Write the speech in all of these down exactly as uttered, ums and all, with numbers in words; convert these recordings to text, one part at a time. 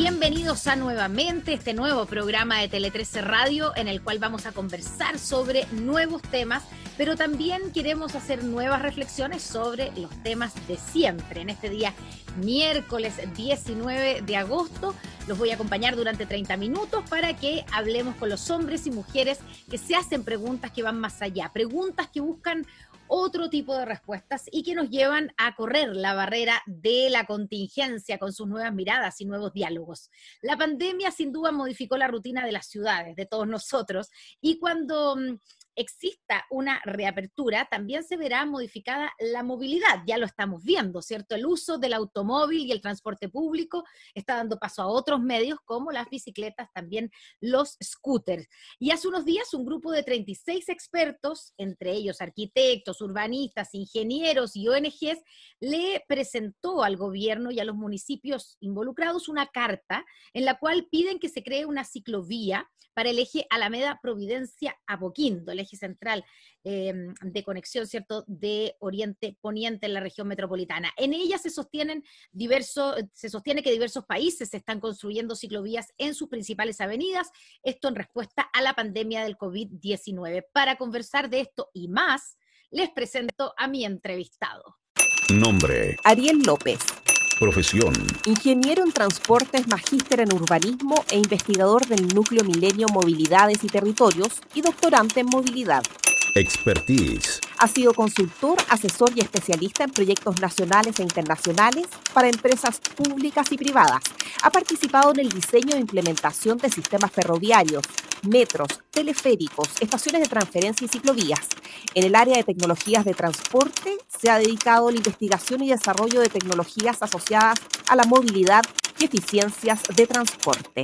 Bienvenidos a nuevamente este nuevo programa de Tele trece Radio, en el cual vamos a conversar sobre nuevos temas, pero también queremos hacer nuevas reflexiones sobre los temas de siempre. En este día, miércoles diecinueve de agosto, los voy a acompañar durante treinta minutos para que hablemos con los hombres y mujeres que se hacen preguntas que van más allá, preguntas que buscan otro tipo de respuestas y que nos llevan a correr la barrera de la contingencia con sus nuevas miradas y nuevos diálogos. La pandemia sin duda modificó la rutina de las ciudades, de todos nosotros, y cuando mm, exista una reapertura, también se verá modificada la movilidad. Ya lo estamos viendo, ¿cierto? El uso del automóvil y el transporte público está dando paso a otros medios como las bicicletas, también los scooters. Y hace unos días un grupo de treinta y seis expertos, entre ellos arquitectos, urbanistas, ingenieros y O N Ges, le presentó al gobierno y a los municipios involucrados una carta en la cual piden que se cree una ciclovía para el eje Alameda-Providencia-Apoquindo, el eje central eh, de conexión, ¿cierto?, de Oriente-Poniente en la región metropolitana. En ella se sostienen diversos, se sostiene que diversos países están construyendo ciclovías en sus principales avenidas, esto en respuesta a la pandemia del COVID diecinueve. Para conversar de esto y más, les presento a mi entrevistado. Nombre: Ariel López. Profesión: Ingeniero en Transportes, magíster en Urbanismo e investigador del Núcleo Milenio Movilidades y Territorios y doctorante en Movilidad. Expertise: Ha sido consultor, asesor y especialista en proyectos nacionales e internacionales para empresas públicas y privadas. Ha participado en el diseño e implementación de sistemas ferroviarios, metros, teleféricos, estaciones de transferencia y ciclovías. En el área de tecnologías de transporte se ha dedicado a la investigación y desarrollo de tecnologías asociadas a la movilidad y eficiencias de transporte.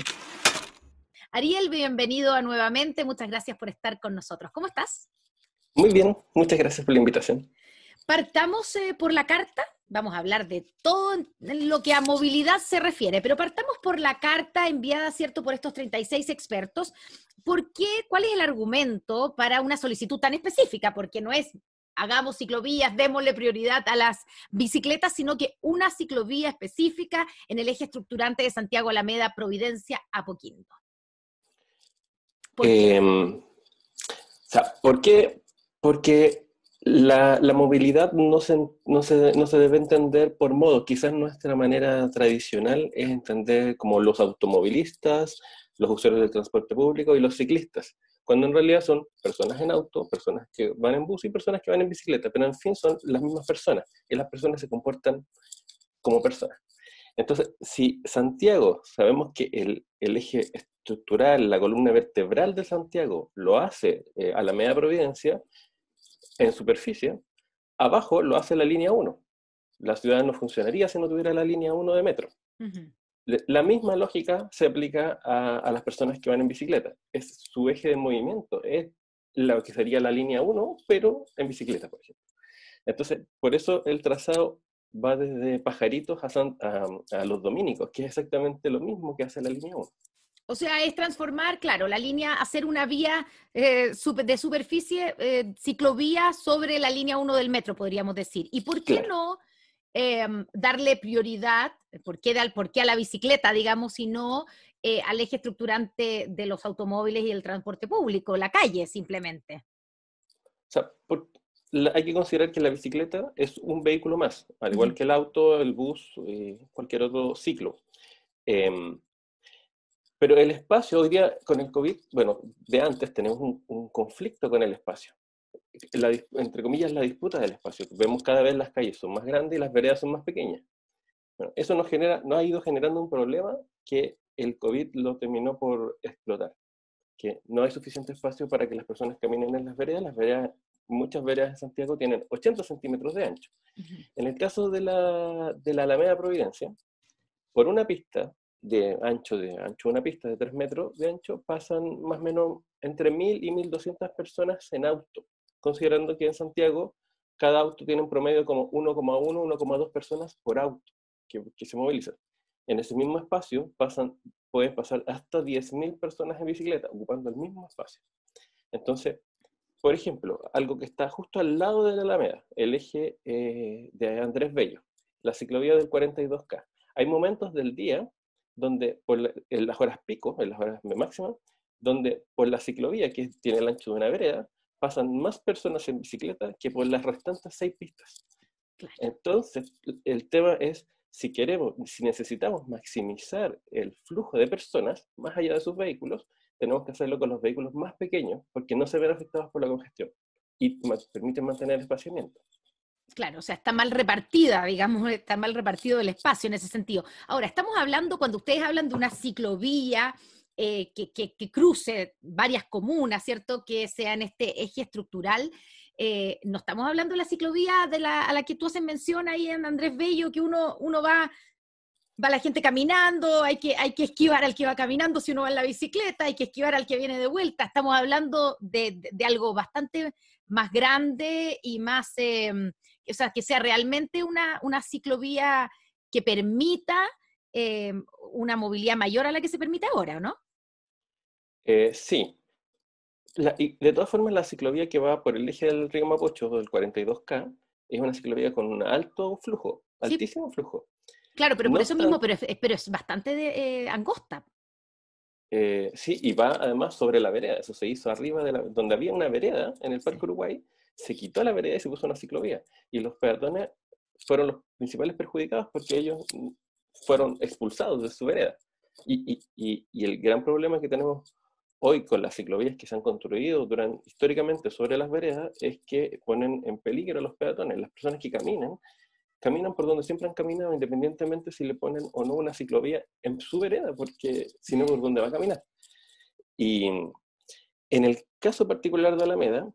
Ariel, bienvenido a nuevamente. Muchas gracias por estar con nosotros. ¿Cómo estás? Muy bien, muchas gracias por la invitación. Partamos eh, por la carta. Vamos a hablar de todo en lo que a movilidad se refiere, pero partamos por la carta enviada, ¿cierto?, por estos treinta y seis expertos. ¿Por qué? ¿Cuál es el argumento para una solicitud tan específica? Porque no es hagamos ciclovías, démosle prioridad a las bicicletas, sino que una ciclovía específica en el eje estructurante de Santiago Alameda, Providencia, Apoquindo. ¿Por qué? Eh, o sea, ¿por qué? Porque la, la movilidad no se, no, se, no se debe entender por modo. Quizás nuestra manera tradicional es entender como los automovilistas, los usuarios del transporte público y los ciclistas, cuando en realidad son personas en auto, personas que van en bus y personas que van en bicicleta, pero en fin son las mismas personas, y las personas se comportan como personas. Entonces, si Santiago, sabemos que el, el eje estructural, la columna vertebral de Santiago, lo hace eh, Alameda Providencia, en superficie, abajo lo hace la línea uno. La ciudad no funcionaría si no tuviera la línea uno de metro. Uh-huh. La misma lógica se aplica a, a las personas que van en bicicleta. Es su eje de movimiento, es lo que sería la línea uno, pero en bicicleta, por ejemplo. Entonces, por eso el trazado va desde Pajaritos a, San, a, a Los Dominicos, que es exactamente lo mismo que hace la línea uno. O sea, es transformar, claro, la línea, hacer una vía eh, de superficie, eh, ciclovía sobre la línea uno del metro, podríamos decir. ¿Y por qué claro. no eh, darle prioridad, por qué, por qué a la bicicleta, digamos, y no eh, al eje estructurante de los automóviles y el transporte público, la calle, simplemente? O sea, por, la, hay que considerar que la bicicleta es un vehículo más, al igual uh-huh. que el auto, el bus, eh, cualquier otro ciclo. Eh, Pero el espacio, hoy día con el COVID, bueno, de antes tenemos un, un conflicto con el espacio. La, entre comillas, la disputa del espacio. Vemos cada vez las calles son más grandes y las veredas son más pequeñas. Bueno, eso nos, genera, nos ha ido generando un problema que el COVID lo terminó por explotar. Que no hay suficiente espacio para que las personas caminen en las veredas. Las veredas, muchas veredas de Santiago tienen ochenta centímetros de ancho. Uh-huh. En el caso de la, de la Alameda Providencia, por una pista de ancho, de ancho una pista de tres metros de ancho, pasan más o menos entre mil y mil doscientas personas en auto, considerando que en Santiago cada auto tiene un promedio como uno coma uno, uno coma dos personas por auto que, que se movilizan. En ese mismo espacio pasan, pueden pasar hasta diez mil personas en bicicleta, ocupando el mismo espacio. Entonces, por ejemplo, algo que está justo al lado de la Alameda, el eje eh, de Andrés Bello, la ciclovía del cuarenta y dos K. Hay momentos del día donde por la, en las horas pico, en las horas máximas, donde por la ciclovía, que tiene el ancho de una vereda, pasan más personas en bicicleta que por las restantes seis pistas. Claro. Entonces, el tema es, si queremos, si necesitamos maximizar el flujo de personas, más allá de sus vehículos, tenemos que hacerlo con los vehículos más pequeños, porque no se ven afectados por la congestión y permiten mantener el espaciamiento. Claro, o sea, está mal repartida, digamos, está mal repartido el espacio en ese sentido. Ahora, estamos hablando, cuando ustedes hablan de una ciclovía eh, que, que, que cruce varias comunas, ¿cierto? Que sea en este eje estructural, eh, no estamos hablando de la ciclovía de la, a la que tú haces mención ahí en Andrés Bello, que uno, uno va, va la gente caminando, hay que, hay que esquivar al que va caminando si uno va en la bicicleta, hay que esquivar al que viene de vuelta. Estamos hablando de, de, de algo bastante más grande y más... Eh, o sea, que sea realmente una, una ciclovía que permita eh, una movilidad mayor a la que se permite ahora, ¿no? Eh, sí. La, y de todas formas, la ciclovía que va por el eje del río Mapocho, del cuarenta y dos K, es una ciclovía con un alto flujo, Sí. altísimo flujo. Claro, pero por No eso obstante, mismo, pero es, pero es bastante de, eh, angosta. Eh, sí, y va además sobre la vereda. Eso se hizo arriba de la, donde había una vereda en el Parque Sí. Uruguay, se quitó la vereda y se puso una ciclovía. Y los peatones fueron los principales perjudicados porque ellos fueron expulsados de su vereda. Y, y, y, y el gran problema que tenemos hoy con las ciclovías que se han construido durante, históricamente sobre las veredas es que ponen en peligro a los peatones. Las personas que caminan, caminan por donde siempre han caminado, independientemente si le ponen o no una ciclovía en su vereda, porque si no, ¿por dónde va a caminar? Y en el caso particular de Alameda,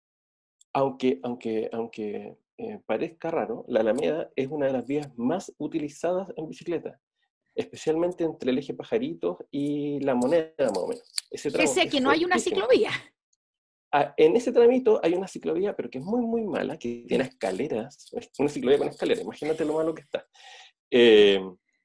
aunque, aunque, aunque eh, parezca raro, la Alameda es una de las vías más utilizadas en bicicleta, especialmente entre el eje Pajaritos y La Moneda, más o menos. Ese tramo Pese a es que no hay una fuertísimo. ciclovía. Ah, en ese tramito hay una ciclovía, pero que es muy, muy mala, que tiene escaleras, una ciclovía con escaleras, imagínate lo malo que está. Eh,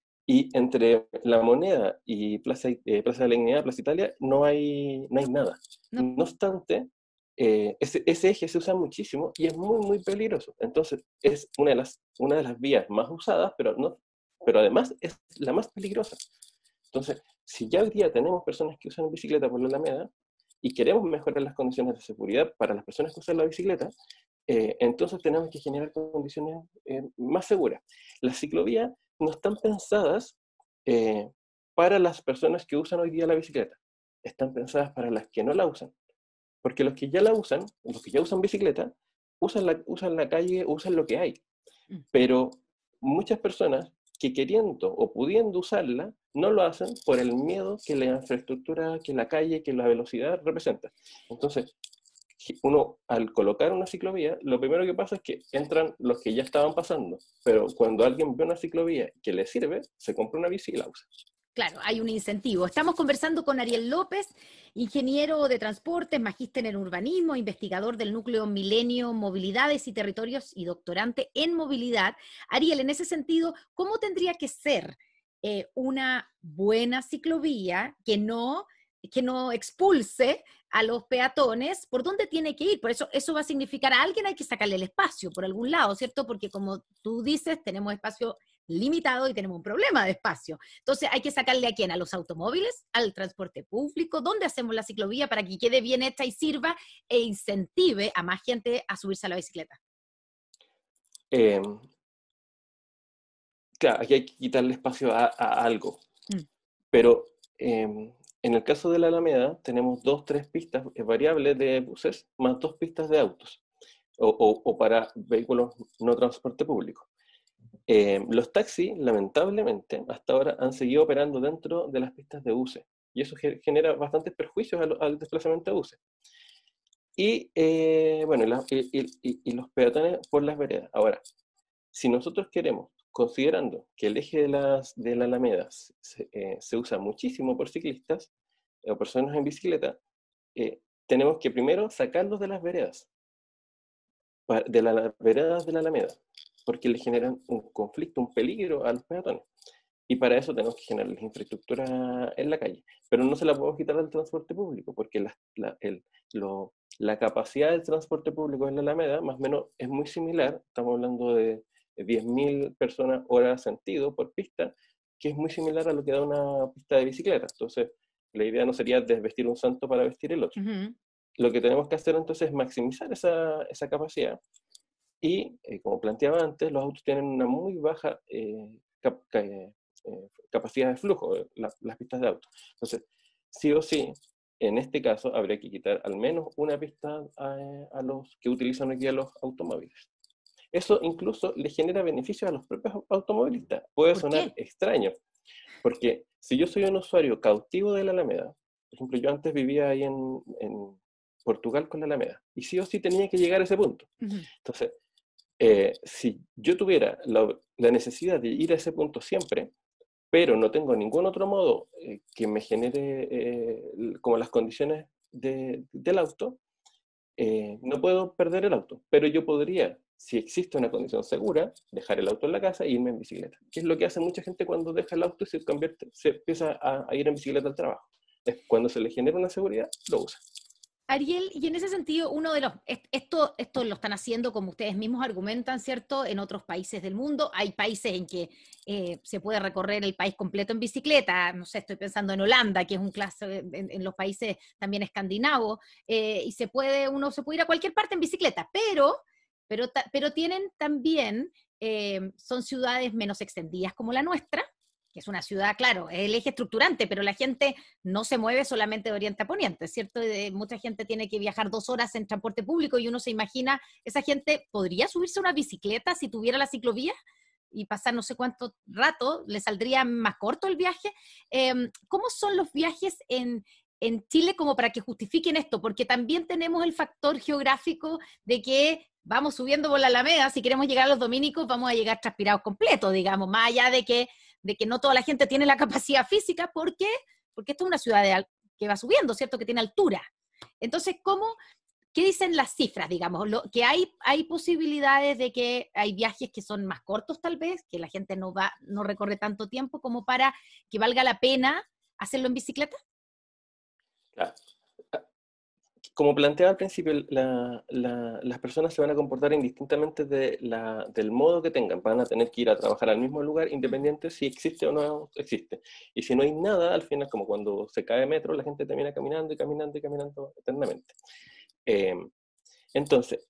y entre La Moneda y Plaza, eh, Plaza de la Dignidad, Plaza Italia, no hay, no hay nada. No. No obstante, eh, ese, ese eje se usa muchísimo y es muy, muy peligroso. Entonces, es una de las, una de las vías más usadas, pero, no, pero además es la más peligrosa. Entonces, si ya hoy día tenemos personas que usan bicicleta por la Alameda y queremos mejorar las condiciones de seguridad para las personas que usan la bicicleta, eh, entonces tenemos que generar condiciones eh, más seguras. Las ciclovías no están pensadas eh, para las personas que usan hoy día la bicicleta. Están pensadas para las que no la usan. Porque los que ya la usan, los que ya usan bicicleta, usan la, usan la calle, usan lo que hay. Pero muchas personas que queriendo o pudiendo usarla, no lo hacen por el miedo que la infraestructura, que la calle, que la velocidad representa. Entonces, uno al colocar una ciclovía, lo primero que pasa es que entran los que ya estaban pasando, pero cuando alguien ve una ciclovía que le sirve, se compra una bici y la usa. Claro, hay un incentivo. Estamos conversando con Ariel López, ingeniero de transportes, magíster en urbanismo, investigador del núcleo Milenio, Movilidades y Territorios y doctorante en movilidad. Ariel, en ese sentido, ¿cómo tendría que ser eh, una buena ciclovía que no, que no expulse a los peatones? ¿Por dónde tiene que ir? Por eso, eso va a significar a alguien hay que sacarle el espacio por algún lado, ¿cierto? Porque como tú dices, tenemos espacio limitado y tenemos un problema de espacio. Entonces hay que sacarle a quién, a los automóviles, al transporte público. ¿Dónde hacemos la ciclovía para que quede bien hecha y sirva e incentive a más gente a subirse a la bicicleta? Eh, claro, aquí hay que quitarle espacio a, a algo. Mm. Pero eh, en el caso de la Alameda tenemos dos, tres pistas variables de buses, más dos pistas de autos, o, o, o para vehículos no transporte público. Eh, los taxis, lamentablemente, hasta ahora han seguido operando dentro de las pistas de buses, y eso genera bastantes perjuicios al, al desplazamiento de buses. Y, eh, bueno, la, y, y, y los peatones por las veredas. Ahora, si nosotros queremos, considerando que el eje de, las, de la Alameda se, eh, se usa muchísimo por ciclistas eh, o personas en bicicleta, eh, tenemos que primero sacarlos de las veredas, de las veredas de la Alameda, porque le generan un conflicto, un peligro a los peatones. Y para eso tenemos que generar la infraestructura en la calle. Pero no se la podemos quitar al transporte público, porque la, la, el, lo, la capacidad del transporte público en la Alameda, más o menos, es muy similar. Estamos hablando de diez mil personas hora sentido por pista, que es muy similar a lo que da una pista de bicicleta. Entonces, la idea no sería desvestir un santo para vestir el otro. Uh-huh. Lo que tenemos que hacer entonces es maximizar esa, esa capacidad. Y, eh, como planteaba antes, los autos tienen una muy baja eh, cap eh, eh, capacidad de flujo, eh, la, las pistas de auto. Entonces, sí o sí, en este caso, habría que quitar al menos una pista a, a los que utilizan hoy día los automóviles. Eso incluso le genera beneficios a los propios automovilistas. Puede ¿Por sonar qué? extraño, porque si yo soy un usuario cautivo de la Alameda, por ejemplo, yo antes vivía ahí en, en Portugal con la Alameda, y sí o sí tenía que llegar a ese punto. Uh-huh. Entonces, eh, si yo tuviera la, la necesidad de ir a ese punto siempre, pero no tengo ningún otro modo eh, que me genere eh, como las condiciones de, del auto, eh, no puedo perder el auto, pero yo podría, si existe una condición segura, dejar el auto en la casa e irme en bicicleta, que es lo que hace mucha gente cuando deja el auto y se convierte, se empieza a, a ir en bicicleta al trabajo. Es cuando se le genera una seguridad, lo usa. Ariel, y en ese sentido, uno de los, esto, esto lo están haciendo como ustedes mismos argumentan, ¿cierto? En otros países del mundo, hay países en que eh, se puede recorrer el país completo en bicicleta, no sé, estoy pensando en Holanda, que es un clase, en, en los países también escandinavos, eh, y se puede, uno se puede ir a cualquier parte en bicicleta, pero, pero, pero tienen también, eh, son ciudades menos extendidas como la nuestra, que es una ciudad, claro, es el eje estructurante, pero la gente no se mueve solamente de oriente a poniente, ¿cierto? Eh, mucha gente tiene que viajar dos horas en transporte público y uno se imagina, esa gente podría subirse a una bicicleta si tuviera la ciclovía y pasar no sé cuánto rato, le saldría más corto el viaje. Eh, ¿Cómo son los viajes en, en Chile como para que justifiquen esto? Porque también tenemos el factor geográfico de que vamos subiendo por la Alameda, si queremos llegar a los Dominicos vamos a llegar transpirados completos, digamos, más allá de que de que no toda la gente tiene la capacidad física, ¿por qué? Porque esto es una ciudad de, que va subiendo, ¿cierto? Que tiene altura. Entonces, ¿cómo, qué dicen las cifras, digamos? Lo, que hay, hay posibilidades de que hay viajes que son más cortos tal vez, que la gente no va, no recorre tanto tiempo como para que valga la pena hacerlo en bicicleta. Claro. Como planteaba al principio, la, la, las personas se van a comportar indistintamente de la, del modo que tengan. Van a tener que ir a trabajar al mismo lugar, independiente si existe o no existe. Y si no hay nada, al final, como cuando se cae metro, la gente termina caminando y caminando y caminando eternamente. Eh, entonces,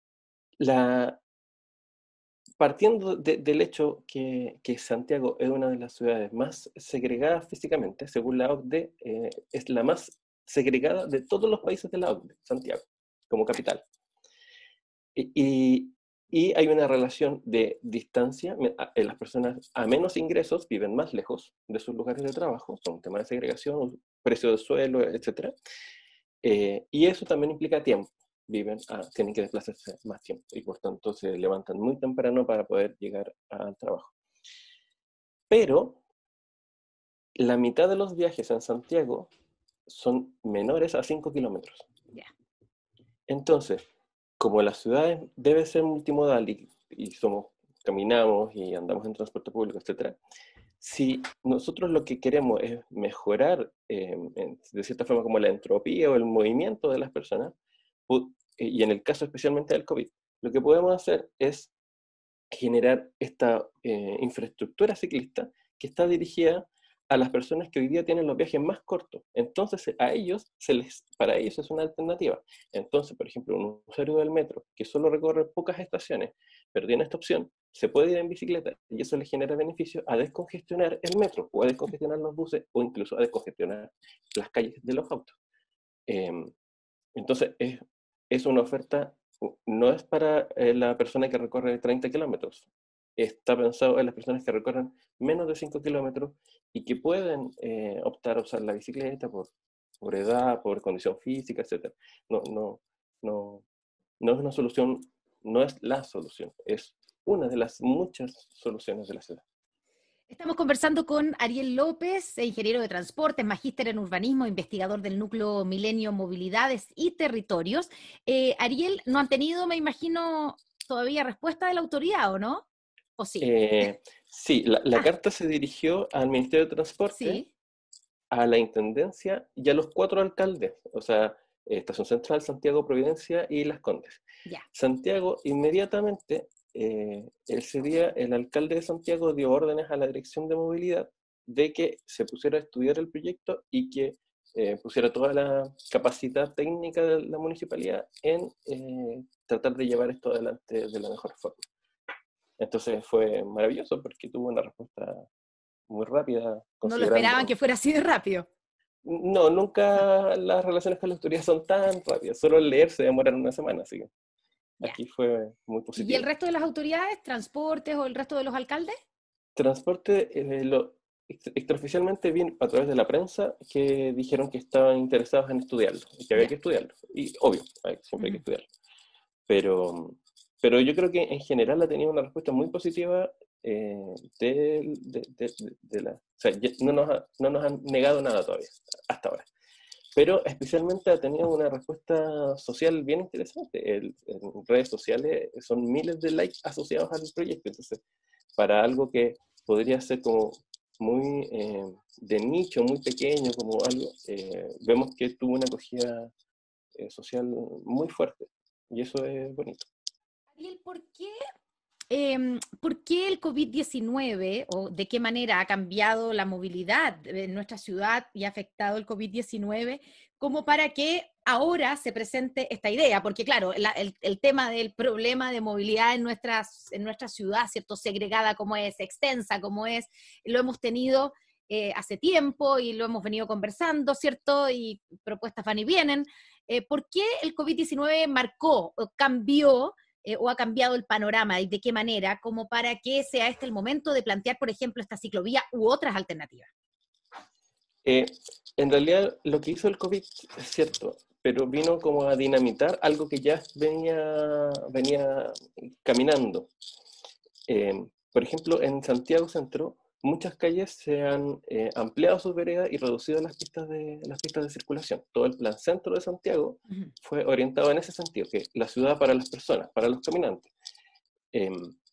la, partiendo de, del hecho que, que Santiago es una de las ciudades más segregadas físicamente, según la O C D E, eh, es la más segregada de todos los países de la O C D E, Santiago, como capital. Y, y, y hay una relación de distancia, las personas a menos ingresos viven más lejos de sus lugares de trabajo, son temas de segregación, precio del suelo, etcétera. Eh, y eso también implica tiempo, viven, a, tienen que desplazarse más tiempo y por tanto se levantan muy temprano para poder llegar al trabajo. Pero la mitad de los viajes en Santiago son menores a cinco kilómetros. Yeah. Entonces, como las ciudades deben ser multimodal y, y somos, caminamos y andamos en transporte público, etcétera, si nosotros lo que queremos es mejorar, eh, en, de cierta forma, como la entropía o el movimiento de las personas, y en el caso especialmente del COVID, lo que podemos hacer es generar esta eh, infraestructura ciclista que está dirigida a las personas que hoy día tienen los viajes más cortos. Entonces, a ellos, se les, para ellos es una alternativa. Entonces, por ejemplo, un usuario del metro que solo recorre pocas estaciones, pero tiene esta opción, se puede ir en bicicleta y eso le genera beneficio a descongestionar el metro, o a descongestionar los buses, o incluso a descongestionar las calles de los autos. Eh, entonces, es, es una oferta, no es para eh, la persona que recorre treinta kilómetros, está pensado en las personas que recorren menos de cinco kilómetros y que pueden eh, optar a usar la bicicleta por, por edad, por condición física, etcétera. No, no, no, no es una solución, no es la solución, es una de las muchas soluciones de la ciudad. Estamos conversando con Ariel López, ingeniero de transportes, magíster en urbanismo, investigador del núcleo Milenio Movilidades y Territorios. Eh, Ariel, ¿no han tenido, me imagino, todavía respuesta de la autoridad, o no? ¿O sí? Eh, sí, la, la ah, carta se dirigió al Ministerio de Transporte, sí. a la Intendencia y a los cuatro alcaldes, o sea, Estación Central, Santiago, Providencia y Las Condes. Ya. Santiago inmediatamente eh, ese día el alcalde de Santiago dio órdenes a la Dirección de Movilidad de que se pusiera a estudiar el proyecto y que eh, pusiera toda la capacidad técnica de la municipalidad en eh, tratar de llevar esto adelante de la mejor forma. Entonces fue maravilloso porque tuvo una respuesta muy rápida. No lo esperaban que fuera así de rápido. No, nunca las relaciones con la autoridad son tan rápidas. Solo el leer se demora una semana, así que aquí fue muy positivo. ¿Y el resto de las autoridades, transportes o el resto de los alcaldes? Transporte, eh, lo, extraoficialmente vi a través de la prensa que dijeron que estaban interesados en estudiarlo, y que había yeah. que estudiarlo. Y obvio, siempre uh-huh. hay que estudiarlo. Pero, pero yo creo que en general ha tenido una respuesta muy positiva. Eh, de, de, de, de la, o sea, no nos, ha, no nos han negado nada todavía, hasta ahora. Pero especialmente ha tenido una respuesta social bien interesante. El, en redes sociales son miles de likes asociados al proyecto. Entonces, para algo que podría ser como muy eh, de nicho, muy pequeño, como algo, eh, vemos que tuvo una acogida eh, social muy fuerte. Y eso es bonito. Ariel, ¿por qué? Eh, ¿Por qué el COVID diecinueve o de qué manera ha cambiado la movilidad en nuestra ciudad y ha afectado el COVID diecinueve como para que ahora se presente esta idea? Porque claro, la, el, el tema del problema de movilidad en, nuestras, en nuestra ciudad, ¿cierto? Segregada como es, extensa como es, lo hemos tenido eh, hace tiempo y lo hemos venido conversando, ¿cierto? Y propuestas van y vienen. Eh, ¿Por qué el COVID diecinueve marcó o cambió Eh, o ha cambiado el panorama y de qué manera, como para que sea este el momento de plantear, por ejemplo, esta ciclovía u otras alternativas? Eh, en realidad, lo que hizo el COVID es cierto, pero vino como a dinamitar algo que ya venía, venía caminando. Eh, por ejemplo, en Santiago Centro, muchas calles se han eh, ampliado sus veredas y reducido las pistas, de, las pistas de circulación. Todo el plan centro de Santiago uh-huh. fue orientado en ese sentido, que la ciudad para las personas, para los caminantes. Eh,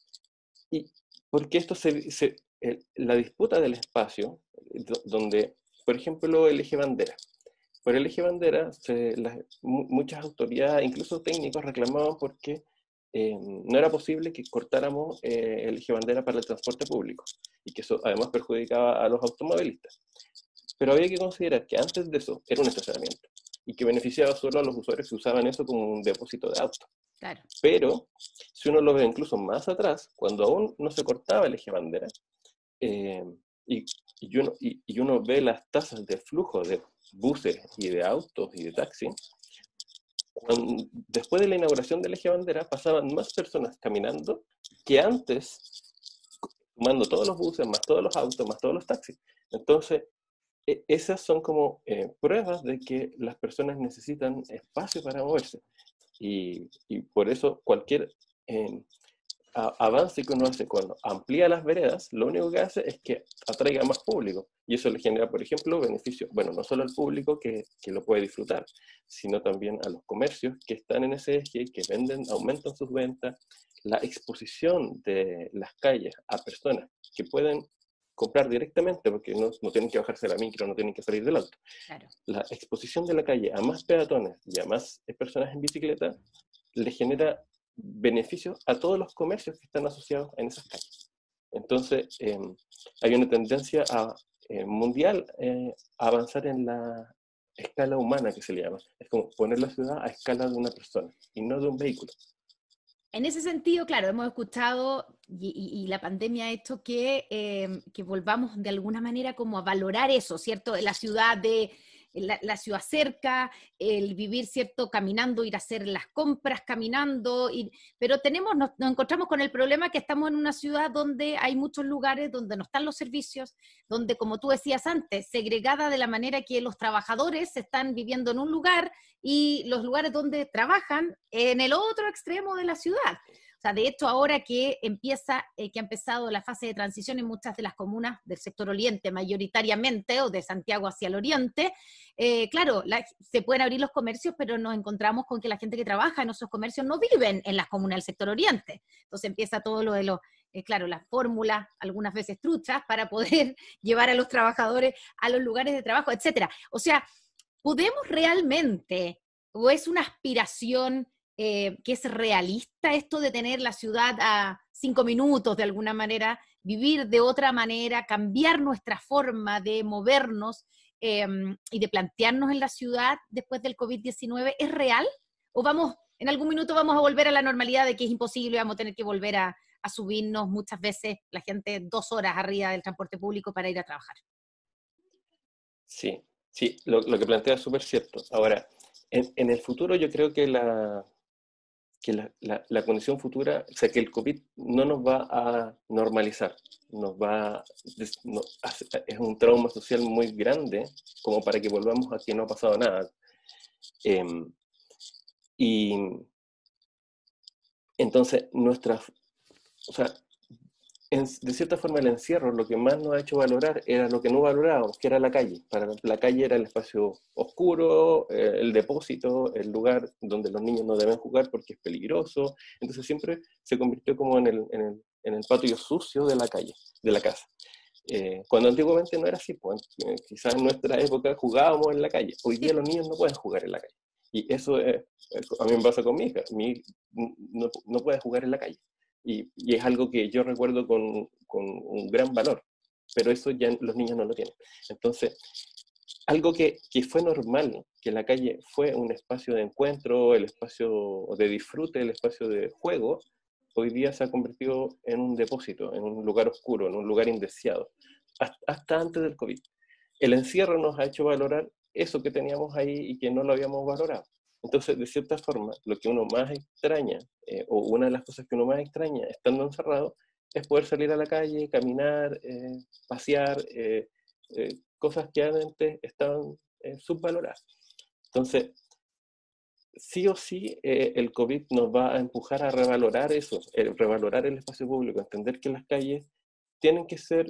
y porque esto se, se eh, la disputa del espacio, do, donde, por ejemplo, el eje bandera. Por el eje bandera, se, las, muchas autoridades, incluso técnicos, reclamaban porque Eh, no era posible que cortáramos eh, el eje bandera para el transporte público y que eso además perjudicaba a los automovilistas. Pero había que considerar que antes de eso era un estacionamiento y que beneficiaba solo a los usuarios que usaban eso como un depósito de auto. Claro. Pero si uno lo ve incluso más atrás, cuando aún no se cortaba el eje bandera eh, y, y, uno, y, y uno ve las tasas de flujo de buses y de autos y de taxis, Cuando, después de la inauguración del eje bandera pasaban más personas caminando que antes, sumando todos los buses, más todos los autos, más todos los taxis. Entonces, eh, esas son como eh, pruebas de que las personas necesitan espacio para moverse. Y, y por eso cualquier eh, a, avance que uno hace cuando amplía las veredas, lo único que hace es que atraiga más público. Y eso le genera, por ejemplo, beneficio, bueno, no solo al público que, que lo puede disfrutar, sino también a los comercios que están en ese eje, que venden, aumentan sus ventas, la exposición de las calles a personas que pueden comprar directamente, porque no, no tienen que bajarse de la micro, no tienen que salir del auto. Claro. La exposición de la calle a más peatones y a más personas en bicicleta le genera beneficios a todos los comercios que están asociados en esas calles. Entonces, eh, hay una tendencia a, eh, mundial eh, a avanzar en la escala humana, que se le llama. Es como poner la ciudad a escala de una persona y no de un vehículo. En ese sentido, claro, hemos escuchado y, y, y la pandemia ha hecho que, eh, que volvamos de alguna manera como a valorar eso, ¿cierto? La ciudad de... La, la ciudad cerca, el vivir, ¿cierto?, caminando, ir a hacer las compras caminando, y, pero tenemos, nos, nos encontramos con el problema que estamos en una ciudad donde hay muchos lugares donde no están los servicios, donde, como tú decías antes, segregada de la manera que los trabajadores están viviendo en un lugar y los lugares donde trabajan en el otro extremo de la ciudad. O sea, de hecho, ahora que empieza, eh, que ha empezado la fase de transición en muchas de las comunas del sector oriente, mayoritariamente, o de Santiago hacia el oriente, eh, claro, la, se pueden abrir los comercios, pero nos encontramos con que la gente que trabaja en esos comercios no viven en las comunas del sector oriente. Entonces empieza todo lo de los, eh, claro, las fórmulas, algunas veces truchas, para poder llevar a los trabajadores a los lugares de trabajo, etcétera. O sea, ¿podemos realmente, o es una aspiración eh, que es realista esto de tener la ciudad a cinco minutos de alguna manera, vivir de otra manera, cambiar nuestra forma de movernos eh, y de plantearnos en la ciudad después del COVID diecinueve, ¿es real? ¿O vamos, en algún minuto vamos a volver a la normalidad de que es imposible y vamos a tener que volver a, a subirnos muchas veces la gente dos horas arriba del transporte público para ir a trabajar? Sí, sí, lo, lo que plantea es súper cierto. Ahora, en, en el futuro yo creo que la, que la, la, la condición futura, o sea, que el COVID no nos va a normalizar, nos va, no, es un trauma social muy grande como para que volvamos a que no ha pasado nada. Eh, y entonces, nuestra, o sea, en, de cierta forma el encierro lo que más nos ha hecho valorar era lo que no valorábamos, que era la calle. Para la calle era el espacio oscuro, eh, el depósito, el lugar donde los niños no deben jugar porque es peligroso. Entonces siempre se convirtió como en el, en el, en el patio sucio de la calle, de la casa. Eh, cuando antiguamente no era así, pues, eh, quizás en nuestra época jugábamos en la calle. Hoy día los niños no pueden jugar en la calle. Y eso es, a mí me pasa con mi hija. Mi hija no, no puede jugar en la calle. Y, y es algo que yo recuerdo con, con un gran valor, pero eso ya los niños no lo tienen. Entonces, algo que, que fue normal, que la calle fue un espacio de encuentro, el espacio de disfrute, el espacio de juego, hoy día se ha convertido en un depósito, en un lugar oscuro, en un lugar indeseado, hasta, hasta antes del COVID. El encierro nos ha hecho valorar eso que teníamos ahí y que no lo habíamos valorado. Entonces, de cierta forma, lo que uno más extraña, eh, o una de las cosas que uno más extraña estando encerrado, es poder salir a la calle, caminar, eh, pasear, eh, eh, cosas que antes estaban eh, subvaloradas. Entonces, sí o sí, eh, el COVID nos va a empujar a revalorar eso, eh, revalorar el espacio público, entender que las calles tienen que ser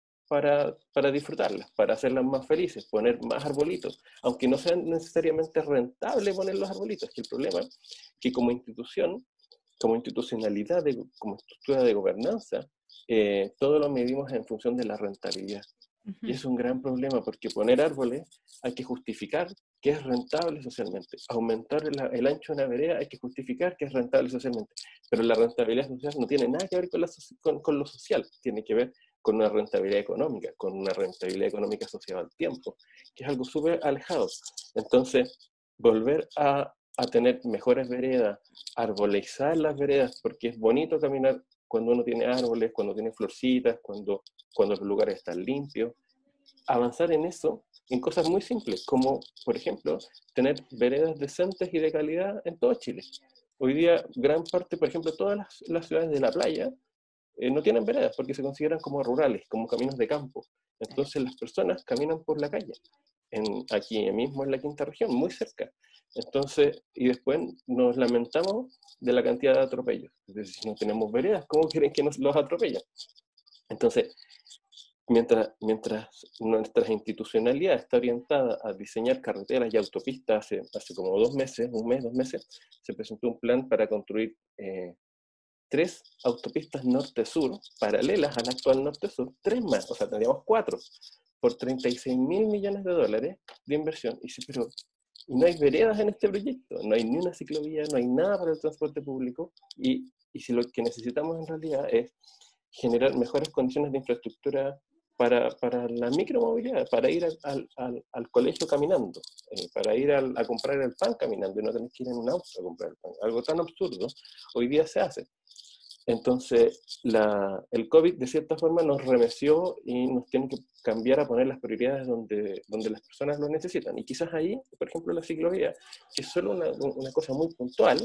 Para, para disfrutarlas, para hacerlas más felices, poner más arbolitos, aunque no sea necesariamente rentable poner los arbolitos, que el problema es que como institución, como institucionalidad, de, como estructura de gobernanza, eh, todo lo medimos en función de la rentabilidad. Uh-huh. Y es un gran problema, porque poner árboles hay que justificar que es rentable socialmente. Aumentar el, el ancho de una vereda hay que justificar que es rentable socialmente. Pero la rentabilidad social no tiene nada que ver con, la, con, con lo social, tiene que ver con una rentabilidad económica, con una rentabilidad económica asociada al tiempo, que es algo súper alejado. Entonces, volver a, a tener mejores veredas, arbolizar las veredas, porque es bonito caminar cuando uno tiene árboles, cuando tiene florcitas, cuando, cuando los lugares están limpios. Avanzar en eso, en cosas muy simples, como, por ejemplo, tener veredas decentes y de calidad en todo Chile. Hoy día, gran parte, por ejemplo, todas las, las ciudades de la playa, Eh, no tienen veredas porque se consideran como rurales, como caminos de campo. Entonces las personas caminan por la calle, en, aquí mismo en la quinta región, muy cerca. Entonces, y después nos lamentamos de la cantidad de atropellos. Es decir, si no tenemos veredas, ¿cómo quieren que nos los atropellan? Entonces, mientras, mientras nuestra institucionalidad está orientada a diseñar carreteras y autopistas, hace, hace como dos meses, un mes, dos meses, se presentó un plan para construir eh, tres autopistas norte-sur, paralelas al actual norte-sur, tres más, o sea, tendríamos cuatro, por treinta y seis mil millones de dólares de inversión. Y sí, pero y no hay veredas en este proyecto, no hay ni una ciclovía, no hay nada para el transporte público, y, y si lo que necesitamos en realidad es generar mejores condiciones de infraestructura para, para la micromovilidad, para ir al, al, al, al colegio caminando, eh, para ir al, a comprar el pan caminando y no tener que ir en un auto a comprar el pan. Algo tan absurdo, hoy día se hace. Entonces, la, el COVID de cierta forma nos remeció y nos tiene que cambiar a poner las prioridades donde, donde las personas lo necesitan. Y quizás ahí, por ejemplo, la ciclovía, que es solo una, una cosa muy puntual,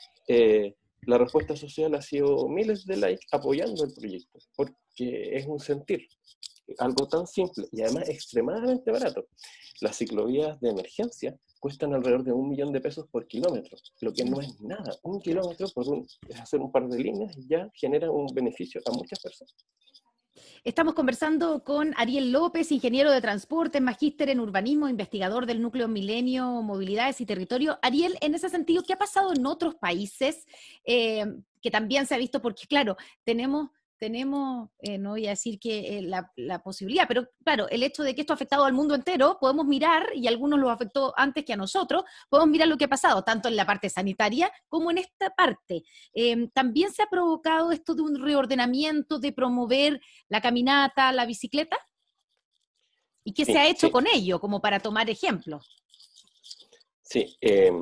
eh, la respuesta social ha sido miles de likes apoyando el proyecto, porque es un sentir, algo tan simple y además extremadamente barato. Las ciclovías de emergencia cuestan alrededor de un millón de pesos por kilómetro, lo que no es nada. Un kilómetro por un, es hacer un par de líneas y ya genera un beneficio a muchas personas. Estamos conversando con Ariel López, ingeniero de transporte, magíster en urbanismo, investigador del Núcleo Milenio, Movilidades y Territorio. Ariel, en ese sentido, ¿qué ha pasado en otros países eh, que también se ha visto? Porque, claro, tenemos tenemos, eh, no voy a decir que eh, la, la posibilidad, pero claro, el hecho de que esto ha afectado al mundo entero, podemos mirar, y a algunos los afectó antes que a nosotros, podemos mirar lo que ha pasado, tanto en la parte sanitaria como en esta parte. Eh, también se ha provocado esto de un reordenamiento, de promover la caminata, la bicicleta, y qué se Sí, ha hecho sí, con ello, como para tomar ejemplos. sí. Eh,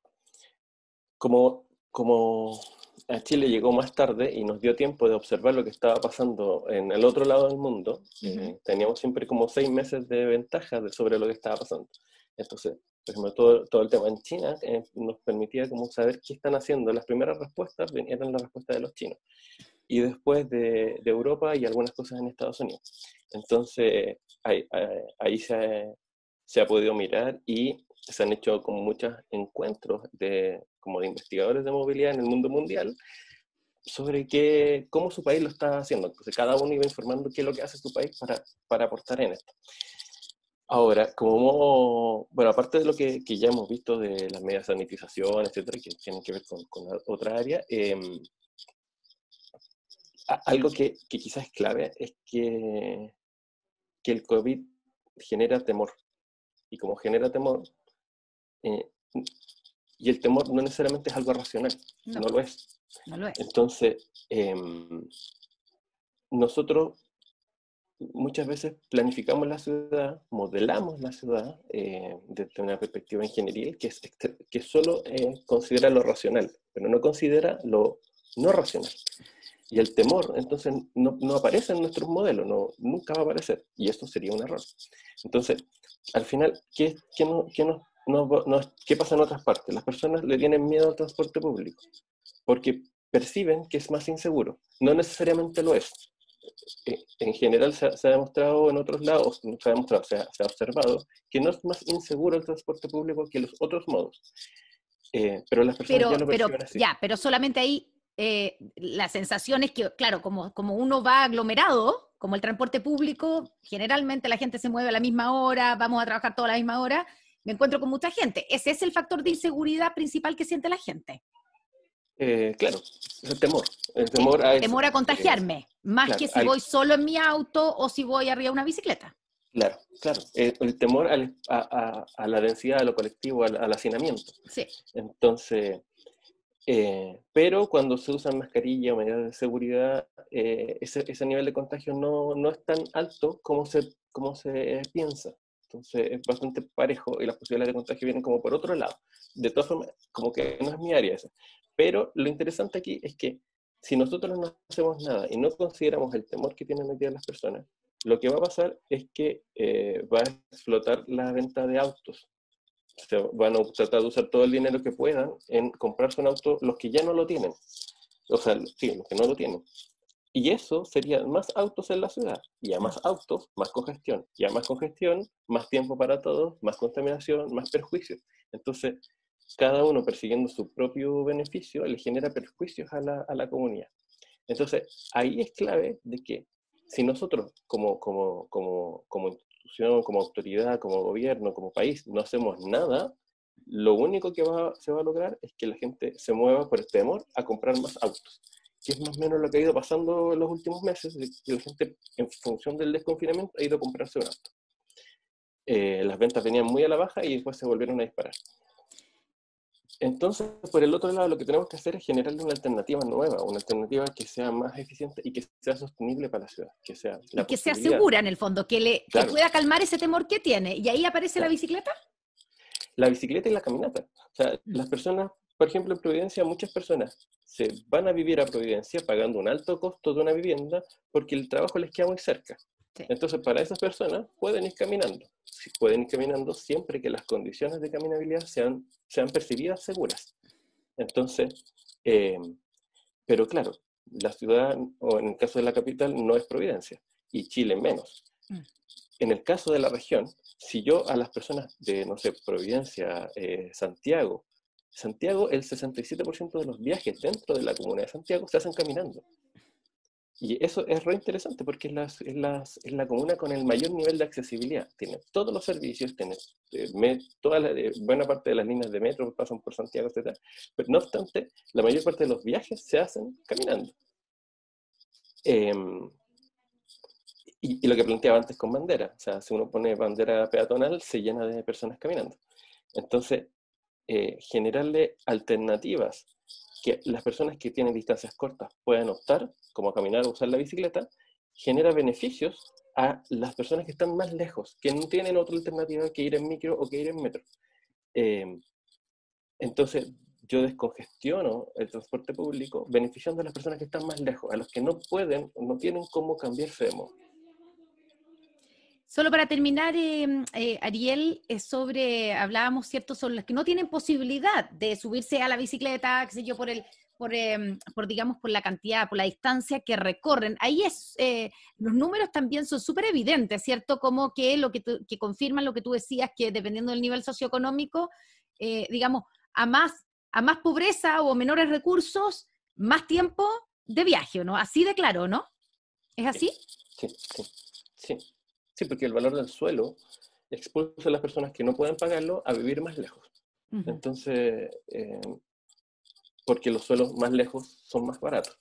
como, como a Chile llegó más tarde y nos dio tiempo de observar lo que estaba pasando en el otro lado del mundo, eh, Uh-huh. teníamos siempre como seis meses de ventaja de, sobre lo que estaba pasando. Entonces, por ejemplo, todo, todo el tema en China eh, nos permitía como saber qué están haciendo. Las primeras respuestas eran las respuestas de los chinos. Y después de, de Europa y algunas cosas en Estados Unidos. Entonces, ahí, ahí se, se ha podido mirar y se han hecho como muchos encuentros de, como de investigadores de movilidad en el mundo mundial sobre qué, cómo su país lo está haciendo. Entonces, cada uno iba informando qué es lo que hace su país para, para aportar en esto. Ahora, como, bueno, aparte de lo que, que ya hemos visto de las medidas de sanitización, etcétera, que tienen que ver con, con otra área, eh, algo que, que quizás es clave es que, que el COVID genera temor. Y como genera temor, eh, y el temor no necesariamente es algo racional, No, no lo es. no lo es. Entonces, eh, nosotros muchas veces planificamos la ciudad, modelamos la ciudad eh, desde una perspectiva ingenieril que, es, que solo eh, considera lo racional, pero no considera lo no racional. Y el temor, entonces, no, no aparece en nuestros modelos, no, nunca va a aparecer, y esto sería un error. Entonces, al final, ¿qué, qué, no, qué, no, no, no, ¿qué pasa en otras partes? Las personas le tienen miedo al transporte público, porque perciben que es más inseguro. No necesariamente lo es. En general se ha, se ha demostrado en otros lados, se ha demostrado, se ha, se ha observado, que no es más inseguro el transporte público que los otros modos. Eh, pero las personas Pero, ya lo pero, perciben así. ya, pero solamente ahí eh, la sensación es que, claro, como, como uno va aglomerado, como el transporte público, generalmente la gente se mueve a la misma hora, vamos a trabajar toda la misma hora, me encuentro con mucha gente. Ese es el factor de inseguridad principal que siente la gente. Eh, claro, es el temor. El Sí, temor a eso. temor a Eh, contagiarme, más claro, que si al, voy solo en mi auto o si voy arriba de una bicicleta. claro, claro. Eh, el temor al, a, a, a, la densidad, a lo colectivo, al, al hacinamiento. Sí. Entonces, eh, pero cuando se usan mascarillas o medidas de seguridad, eh, ese, ese nivel de contagio no, no es tan alto como se, como se piensa. Entonces es bastante parejo y las posibilidades de contagio vienen como por otro lado. De todas formas, como que no es mi área esa. Pero lo interesante aquí es que si nosotros no hacemos nada y no consideramos el temor que tienen hoy día las personas, lo que va a pasar es que eh, va a explotar la venta de autos. Se van a tratar de usar todo el dinero que puedan en comprarse un auto los que ya no lo tienen. O sea, sí, los que no lo tienen. Y eso sería más autos en la ciudad. Y a más autos, más congestión. Y a más congestión, más tiempo para todos, más contaminación, más perjuicios. Entonces, cada uno persiguiendo su propio beneficio le genera perjuicios a la, a la comunidad. Entonces, ahí es clave de que si nosotros como, como, como, como institución, como autoridad, como gobierno, como país, no hacemos nada, lo único que va, se va a lograr es que la gente se mueva por el temor a comprar más autos, que es más o menos lo que ha ido pasando en los últimos meses, de que la gente, en función del desconfinamiento, ha ido a comprarse un auto. Eh, las ventas venían muy a la baja y después se volvieron a disparar. Entonces, por el otro lado, lo que tenemos que hacer es generarle una alternativa nueva, una alternativa que sea más eficiente y que sea sostenible para la ciudad, que sea la Y que sea posibilidad. segura en el fondo, que, le, Claro, que pueda calmar ese temor que tiene. Y ahí aparece la claro. bicicleta. La bicicleta y la caminata. O sea, mm. las personas, por ejemplo, en Providencia, muchas personas se van a vivir a Providencia pagando un alto costo de una vivienda porque el trabajo les queda muy cerca. Sí. Entonces, para esas personas pueden ir caminando. Pueden ir caminando siempre que las condiciones de caminabilidad sean, sean percibidas seguras. Entonces, eh, pero claro, la ciudad, o en el caso de la capital, no es Providencia, y Chile menos. Mm. En el caso de la región, si yo a las personas de, no sé, Providencia, eh, Santiago, Santiago, el sesenta y siete por ciento de los viajes dentro de la comuna de Santiago se hacen caminando. Y eso es re interesante porque es la, es, la, es la comuna con el mayor nivel de accesibilidad. Tiene todos los servicios, tiene eh, me, toda la, eh, buena parte de las líneas de metro pasan por Santiago, etcétera. Pero no obstante, la mayor parte de los viajes se hacen caminando. Eh, y, y lo que planteaba antes con bandera, o sea, si uno pone bandera peatonal, se llena de personas caminando. Entonces, eh, generarle alternativas que las personas que tienen distancias cortas puedan optar, como caminar o usar la bicicleta, genera beneficios a las personas que están más lejos, que no tienen otra alternativa que ir en micro o que ir en metro. Eh, entonces, yo descongestiono el transporte público beneficiando a las personas que están más lejos, a los que no pueden, no tienen cómo cambiarse de modo. Solo para terminar, eh, eh, Ariel, es sobre, hablábamos, ¿cierto?, sobre los que no tienen posibilidad de subirse a la bicicleta, qué sé yo, por el, por, eh, por digamos, por la cantidad, por la distancia que recorren. Ahí es, eh, los números también son súper evidentes, ¿cierto? Como que lo que, tú, que confirman lo que tú decías, que dependiendo del nivel socioeconómico, eh, digamos, a más, a más pobreza o menores recursos, más tiempo de viaje, ¿no? Así de claro, ¿no? ¿Es así? Sí, sí, sí. Sí, porque el valor del suelo expulsa a las personas que no pueden pagarlo a vivir más lejos. Uh-huh. Entonces, eh, porque los suelos más lejos son más baratos.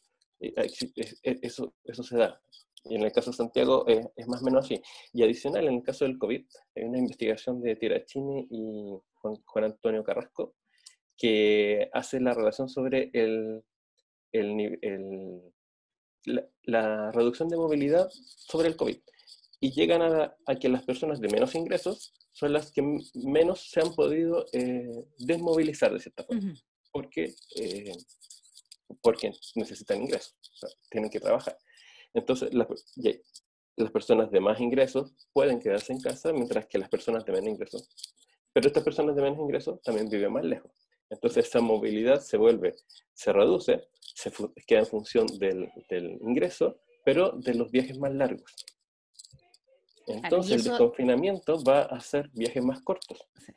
Eso, eso se da. Y en el caso de Santiago es, es más o menos así. Y adicional, en el caso del COVID, hay una investigación de Tirachini y Juan, Juan Antonio Carrasco que hace la relación sobre el, el, el, la, la reducción de movilidad sobre el COVID. Y llegan a, a que las personas de menos ingresos son las que menos se han podido eh, desmovilizar de cierta forma, uh-huh. porque, eh, porque necesitan ingresos, o sea, tienen que trabajar. Entonces, las, las personas de más ingresos pueden quedarse en casa, mientras que las personas de menos ingresos. Pero estas personas de menos ingresos también viven más lejos. Entonces, esa movilidad se vuelve, se reduce, se queda en función del, del ingreso, pero de los viajes más largos. Entonces, claro, eso, el desconfinamiento va a hacer viajes más cortos. Sí.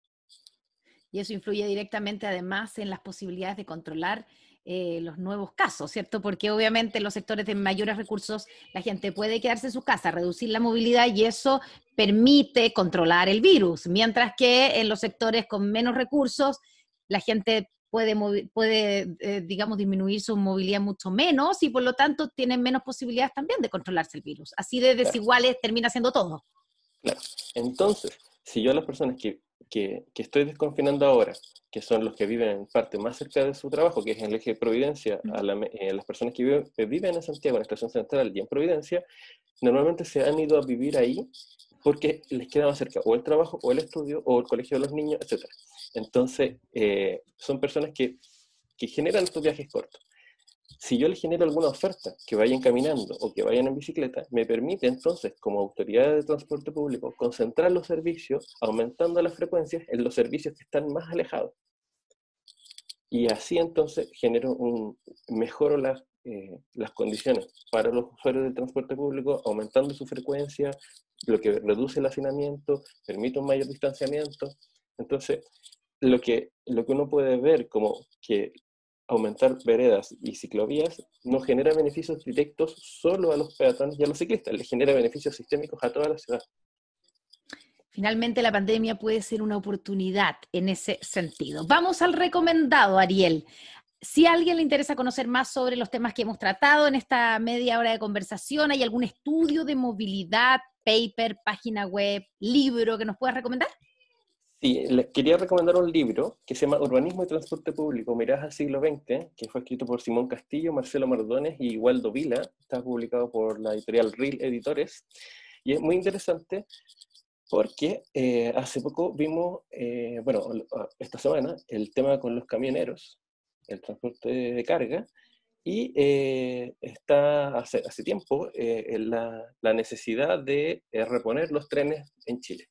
Y eso influye directamente, además, en las posibilidades de controlar eh, los nuevos casos, ¿cierto? Porque obviamente en los sectores de mayores recursos la gente puede quedarse en su casa, reducir la movilidad y eso permite controlar el virus, mientras que en los sectores con menos recursos la gente puede, puede eh, digamos, disminuir su movilidad mucho menos y por lo tanto tienen menos posibilidades también de controlarse el virus. Así de desiguales, claro, termina siendo todo. Claro. Entonces, si yo a las personas que, que, que estoy desconfinando ahora, que son los que viven en parte más cerca de su trabajo, que es en el eje de Providencia, a, la, a las personas que viven, que viven en Santiago, en la estación central y en Providencia, normalmente se han ido a vivir ahí porque les queda más cerca o el trabajo, o el estudio, o el colegio de los niños, etcétera. Entonces, eh, son personas que, que generan estos viajes cortos. Si yo les genero alguna oferta, que vayan caminando o que vayan en bicicleta, me permite entonces, como autoridad de transporte público, concentrar los servicios, aumentando las frecuencias en los servicios que están más alejados. Y así entonces genero un, mejoro las, eh, las condiciones para los usuarios del transporte público, aumentando su frecuencia, lo que reduce el hacinamiento, permite un mayor distanciamiento. Entonces, lo que, lo que uno puede ver como que aumentar veredas y ciclovías no genera beneficios directos solo a los peatones y a los ciclistas, les genera beneficios sistémicos a toda la ciudad. Finalmente la pandemia puede ser una oportunidad en ese sentido. Vamos al recomendado, Ariel. Si a alguien le interesa conocer más sobre los temas que hemos tratado en esta media hora de conversación, ¿hay algún estudio de movilidad, paper, página web, libro que nos puedas recomendar? Sí, les quería recomendar un libro que se llama Urbanismo y Transporte Público, Miradas al siglo veinte, que fue escrito por Simón Castillo, Marcelo Mardones y Waldo Vila. Está publicado por la editorial R I L Editores. Y es muy interesante porque eh, hace poco vimos, eh, bueno, esta semana, el tema con los camioneros, el transporte de carga, y eh, está hace, hace tiempo eh, la, la necesidad de eh, reponer los trenes en Chile.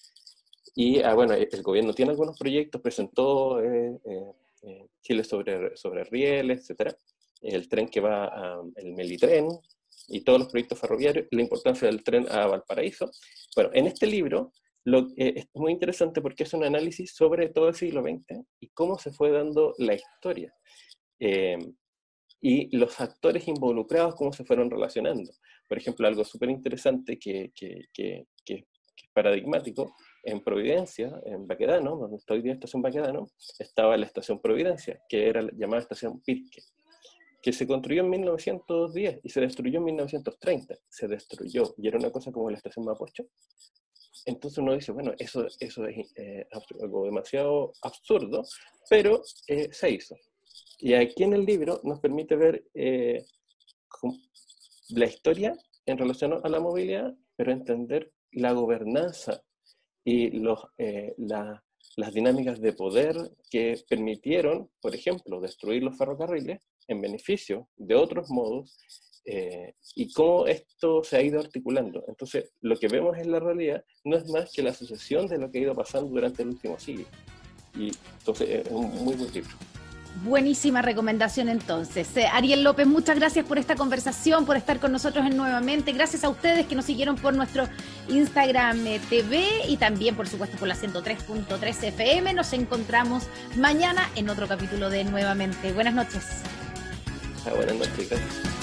Y ah, bueno, el gobierno tiene algunos proyectos, presentó eh, eh, Chile sobre, sobre rieles, etcétera, el tren que va al Melitren y todos los proyectos ferroviarios, la importancia del tren a Valparaíso. Bueno, en este libro lo, eh, es muy interesante porque es un análisis sobre todo el siglo veinte y cómo se fue dando la historia. Eh, y los actores involucrados, cómo se fueron relacionando. Por ejemplo, algo súper interesante que, que, que, que, que es paradigmático, en Providencia, en Baquedano, donde está hoy día Estación Baquedano, estaba la Estación Providencia, que era llamada Estación Pirque. que se construyó en mil novecientos diez y se destruyó en mil novecientos treinta. Se destruyó y era una cosa como la estación Mapocho. Entonces uno dice, bueno, eso, eso es eh, algo demasiado absurdo, pero eh, se hizo. Y aquí en el libro nos permite ver eh, la historia en relación a la movilidad, pero entender la gobernanza y los, eh, la, las dinámicas de poder que permitieron, por ejemplo, destruir los ferrocarriles en beneficio de otros modos, eh, y cómo esto se ha ido articulando. Entonces, lo que vemos en la realidad no es más que la sucesión de lo que ha ido pasando durante el último siglo. Y entonces es un muy buen libro. Buenísima recomendación entonces. Eh, Ariel López, muchas gracias por esta conversación, por estar con nosotros en Nuevamente. Gracias a ustedes que nos siguieron por nuestro Instagram eh, T V y también, por supuesto, por la ciento tres punto tres F M. Nos encontramos mañana en otro capítulo de Nuevamente. Buenas noches. Ah, buenas noches, gracias.